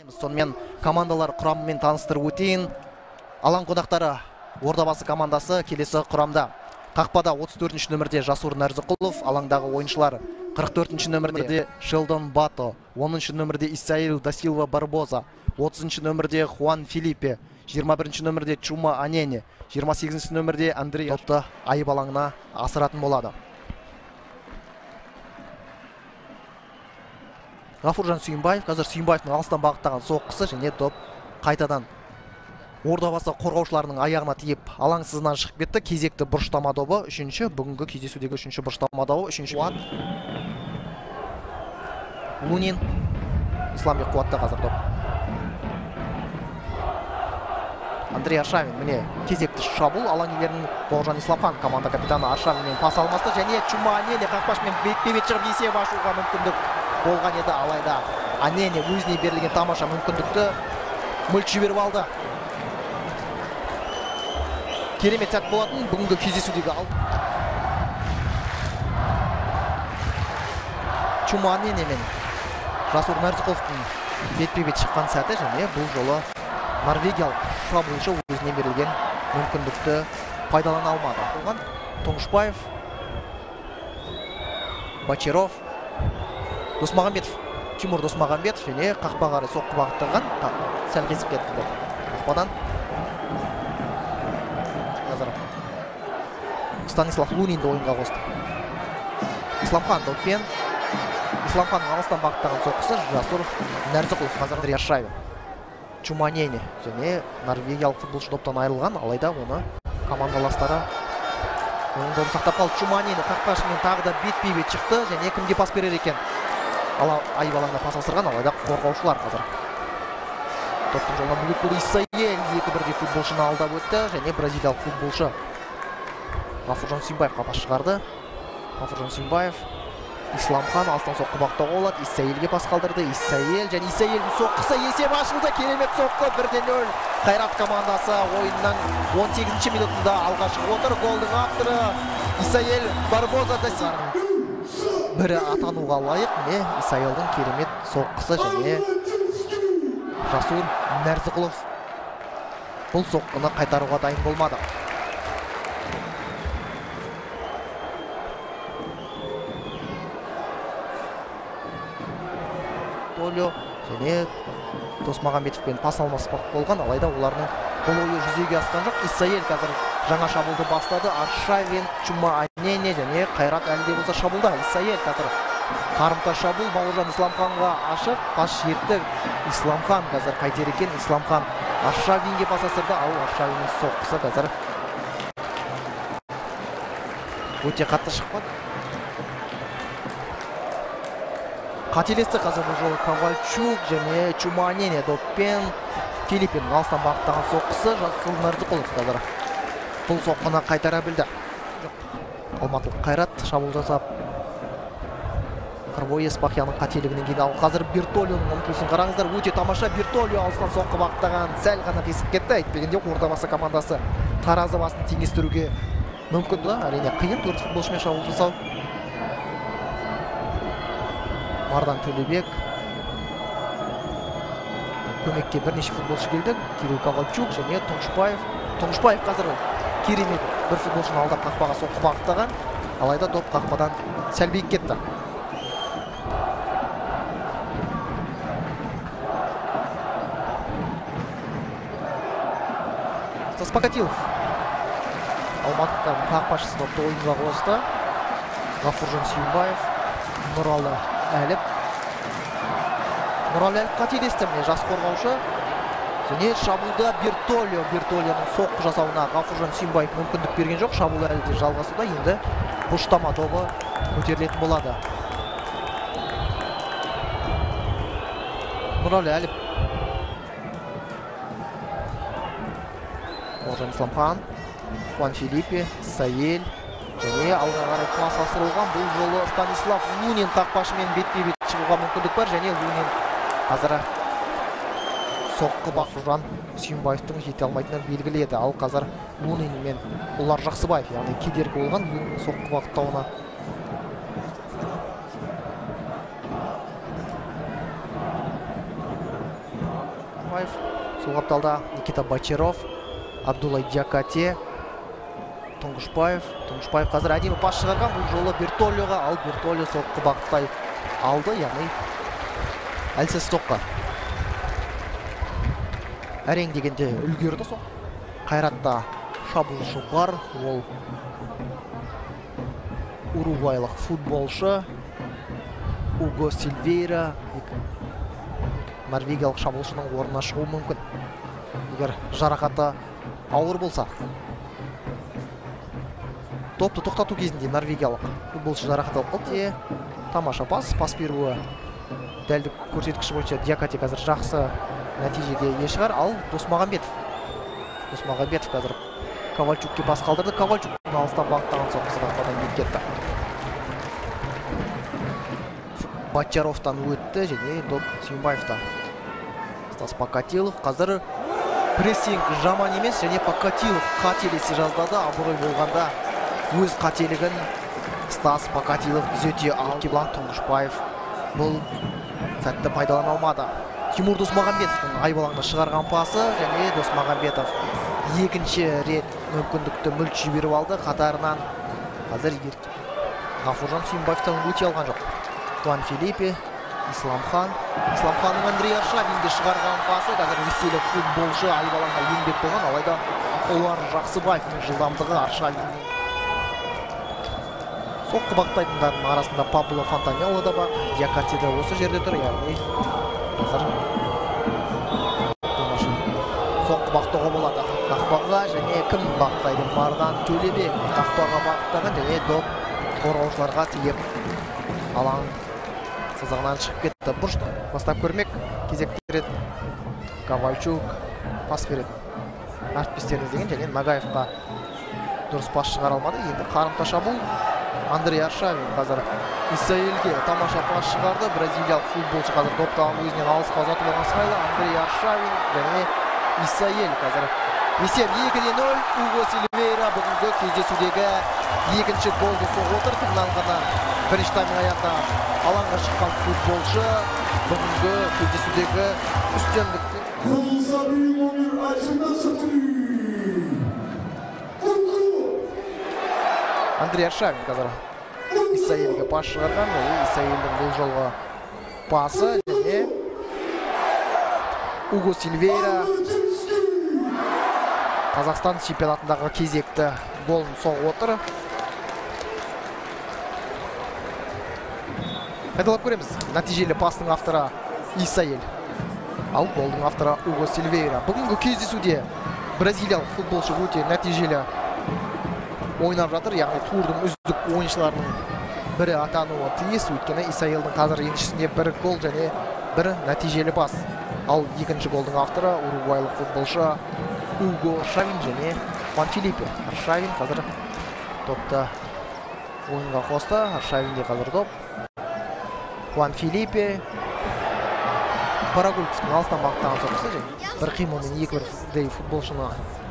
Сонымен командалар құрамымен таныстырып өтейін. Алаң қонақтары Ордабасы командасы келесі құрамда. Қақпада 34-ші нөмірде Жасур Нәрзіқұлов, алаңдағы ойыншылар 44-ші нөмірде Шелдон Бато, 10-ші нөмірде Исаил да Силва Барбоза, 30-ші нөмірде Хуан Филиппе, 21-ші нөмірде Чума Анене, 28-ші нөмірде Андрей топты айып алаңына асыратын болады. Ғафуржан Сүйінбаев, қазір Сүйінбаевтың алыстан бағыттаған соққысы және топ қайтадан Ордабасы қорғаушыларының аяғына тиіп, алаңсызынан шығып кетті. Кезекті бұрыштама добы, үшінші, бүгінгі кездесудегі үшінші бұрыштама добы, үшінші Қуат. Лунин, Исламбек Қуатта қазір доп. Андрей Аршавин, міне кезекті шабуыл, алаң иелерінің Бауыржан Исламхан, команда капитаны Аршавинмен пас алмасты, және Чума Анене қақпашымен бетпе-бет шығып есеп ашуға мүмкіндік болған еді, алайда Анене өзіне берілген тамаша мүмкіндікті мүлт жіберіп алды. Керемет сәт болатын бүгінгі кездесудегі ал. Чума Анене мен Жасур Нәрзіқұловтың бетпе-бет шыққан сәті, және бұл жолы норвегиялық шабуылшы өзіне берілген мүмкіндікті пайдалана алмады. Болған Тоңышбаев, Бачеров, Досмағамбетов, Тимур Досмағамбетов және қақпаға қарай соққы бағыттаған, сәл қисып кетті. Қақпадан Станислав Лунинді ойынға қосты. Исламхан доппен. Исламханның алыстан бағыттаған соққысы Жасур Нәрзіқұлов, қазір Андрей Аршавин. Чума Анене және норвегиялық футболшы доптан айырылған, алайда оны командаластары ойында сақтап қалды. Чума Анене қақпашымен тағы да бетпе-бет шықты, және кімге пас берер екен? Айып алаңына пас асырған, алайда қорғаушылар қазір. Топтың жолына бөлек болды. Исаил 2-1 футболшыны алдап өтті, және бразилиялық футболшы Ғафуржан Сүйінбаев қапас шығарды. Ғафуржан Сүйінбаев, Исламхан алыстан соққы бақтауға болады. Исаилге пас қалдырды. Исаил және Исаилдің соққысы, есеп ашылды. Керемет соққы, 1-0. Қайрат командасы ойынның 18-ші минутында алға шығып отыр. Голдың авторы Исаил Барбоза да бірі атануға лайық. Исаилдің керемет соққысы және Жасур Нәрзіқұлов бұл соққыны қайтаруға дайын болмады. Және Досмағамбетовпен пас алмаспақ болған, алайда олардың бұл ойы жүзеге асқан жоқ. Исаил қазір жаңа шабуылды бастады. Аршавин, Чума Анене және Қайрат әлі де болса шабуылда. Исаил қазір қарымта шабуыл Бауыржан Исламханға ашық, пас жетті. Исламхан қазір қайтер екен. Исламхан Аршавинге пас асырды, ал Аршавиннің соққысы қазір өте қатты шықпады. Қателесті қазір бұл жолы Ковальчук және Чума Анене доппен Филиппин алыстан бағыттаған соққысы Жасур Нәрзіқұлов қазір бұл соққыны қайтара білді. Алматылық Қайрат шабуыл жасап Қырбой Еспахияның қателігінен кейін, ал қазір Бертолионың ұмтылысын қараңыздар, өте тамаша. Бертолио алыстан соққы бағыттаған, сәл ғана қисып кетті. Әйтпегенде Ордабасы командасы таразы басын теңестіруге мүмкін. Әрине қиын, 4 футболшымен шабуыл жасау. Мардан Төлебек, көмекке бірнеше футболшы келді. Кирилл Ковальчук және Тоңышбаев. Тоңышбаев қазір керемет бір футболшыны алдап қақпаға соққы бағыттаған, алайда доп қақпадан сәл биік кетті. Спокатилов, Алматылықтардың қақпашысы допты ойынға қосты. Ғафуржан Сүйінбаев, Нұралы Әліп. Нұралы Әліп қателесті, жас қорғаушы. Және шабуылда Бертолионың соққы жасауына Ғафуржан Сүйінбаев мүмкіндік берген жоқ. Шабуыл әлі де жалғасуда, енді бұрыштама добы көтерілетін болады. Нұралы Әліп. Бауыржан Исламхан, Хуан Филиппе, Исаил және алға қарай пас асырылған. Бұл жолы Станислав Лунин қақпашымен бетпе-бет шығуға мүмкіндік бар, және Лунин қазір соққы Ғафуржан Сүйінбаевтың жете алмайтыны белгілі еді. Ал қазір Лунин мен Ұлар Жақсыбаев, яғни кедергі болған соққы бағыттауына. Сол қапталда Никита Бочаров, Абдулай Диакате, Тұңғышбаев қазір әдемі пас шығарған, бұл жолы Бертолиоға, ал Бертолио соққы бағыттай алды, яғни әлсіз соққы. Әрең дегенде үлгерді соқ. Қайратта шабуылшы бар, ол уругвайлық футболшы Уго Сильвейра, норвегиялық шабуылшының орнына шығуы мүмкін, егер жарақаты ауыр болса. Топты тоқтату кезінде норвегиялық футболшы жарақат алып қалды. Тамаша пас беруі дәлдік көрсеткіші бойынша Диакате қазір жақсы нәтижеге ие шығар. Ал Досмағамбетов қазір Ковальчукке пас қалдырды. Ковальчук алыстан бағыттаған соққысы қақпадан кетті. Бочаровтан өтті және доп Сүйімбаевта. Стас Покатилов қазір прессинг жаман емес, және Покатилов қателесе жаздады. Абырой болғанда өз қателігін Стас Покатилов түзете алды. Тұңғышбаев бұл сәтті пайдалана алмады. Тимур Досмағамбетовтың айбалаңда шығарған пасы, және Досмағамбетов екінші рет мүмкіндікті мүлт жіберіп алды. Қатарынан қазір Ғафуржан Сүйімбаевтан өте алған жоқ. Хуан Филиппе, Исламханның Андрей Аршавинге шығарған пасы, қазір ресейлік футболшы айбалаңға еңбек болған, алайда Олар Жақсыбаевтың жылдамдығы Аршавиннің соққы бақтайтындардың арасында Пабло Фонтанелло да бар. Диакате де осы жерде тұр, яғни қазір соққы бақтауға болады. Қақпаға және кім бақтайды? Мардан Төлебек қақпаға бақтаған, және доп қорғаушыларға тиіп алаң сызығынан шығып кетті. Бұрышты бастап көрмек, кезекті рет Ковальчук пас береді. Әріптестерін іздеген, және Нагаевқа дұрыс пас шығара алмады. Енді қарымта шабуыл. Андрей Аршавин қазір Исаэльге тамаша пас шығарды. Бразилиялық футболшы қазір доптағын өзінен алысқа ұзатып алған сыңайлы. Андрей Аршавин және Исаэль қазір есеп 2-0. Уго Сильвейра бүгінгі кездесудегі екінші голды соғып отыр. Тыңнан ғана бірінші таймның аяғында алаңға шыққан футболшы бүгінгі кездесудегі үстемдікті. Андрей Аршавин қазір Исаэльге пас шығарған. Исаэльдің бұл жолғы пасы, және Уго Сильвейра Қазақстан чемпионатындағы кезекті голын соғып отыр. Қайталап көреміз. Нәтижелі пастың авторы Исаэль, ал голдың авторы Уго Сильвейра. Бүгінгі кездесуде бразилиялық футболшы өте нәтижелі ойнап жатыр, яғни турдың үздік ойыншыларының бірі атануы тиіс. Өйткені Исаэльдің қазір еншісінде бір гол және бір нәтижелі пас. Ал екінші голдың авторы уругвайлық футболшы Уго Аршавин және Хуан Филиппе. Аршавин қазір топты ойынға қосты. Аршавинде қазір доп. Хуан Филиппе Парагульковтың алыстан бағыттаған соққысы, және бір қимылмен екі-бірдей футболшыны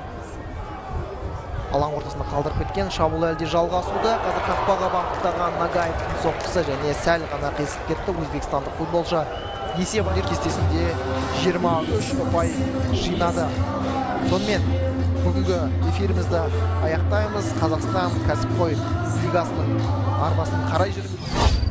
алаң ортасында қалдырып кеткен. Шабуыл әлде жалғасуда. Қазір қақпаға бағыттаған Нагаевтың соққысы, және сәл ғана қисып кетті. Өзбекстандық футболшы есебінің кестесінде 23 ұпай жинады. Сонымен бүгінгі эфирімізді аяқтаймыз. Қазақстан кәсіпқой лигасының арнасын қарай жүрміз.